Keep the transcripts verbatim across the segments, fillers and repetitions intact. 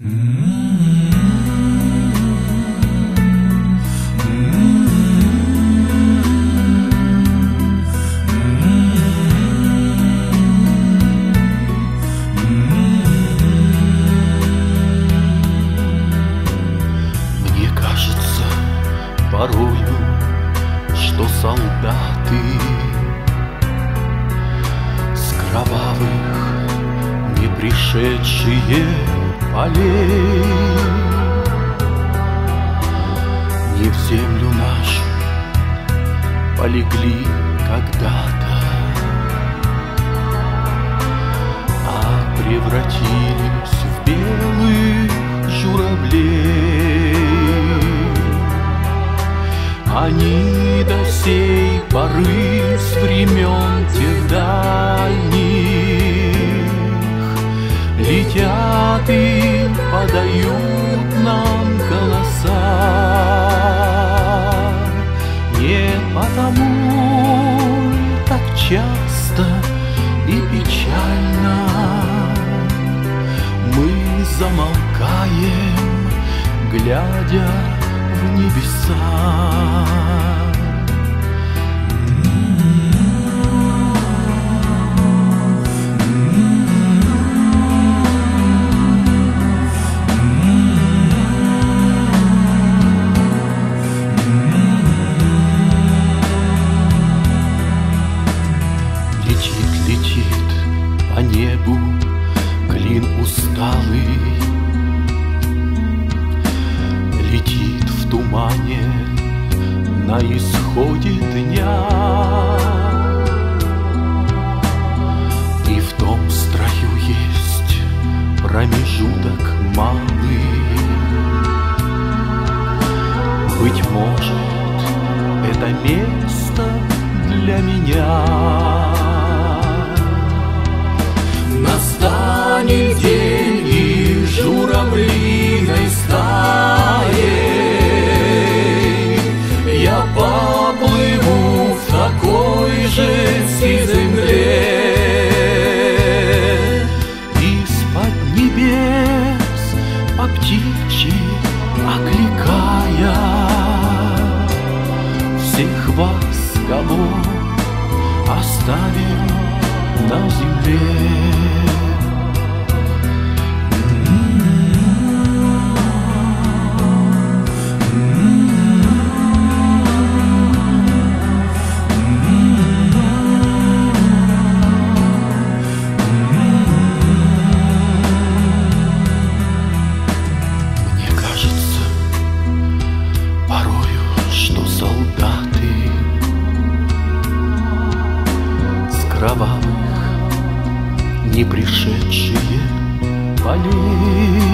Мне кажется порою, что солдаты с кровавых не пришедшие полей не в землю нашу полегли когда-то, а превратились в белых журавлей. Они до сей поры с времен тех дальних летят и подают нам голоса. Не потому так часто и печально мы замолкаем, глядя в небеса. Летит, летит по небу клин усталый, летит в тумане на исходе дня, и в том строю есть промежуток малый. Быть может, это место для меня. Настанет день, и журавлиной стаей я поплыву в такой же сизой мгле. Из-под небес по птичьи окликая всех вас, кого оставим на земле. Кровавых, не пришедшие полей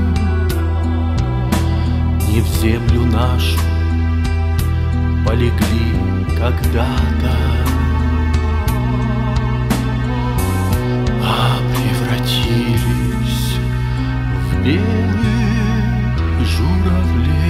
не в землю нашу полегли когда-то, а превратились в белых журавлей.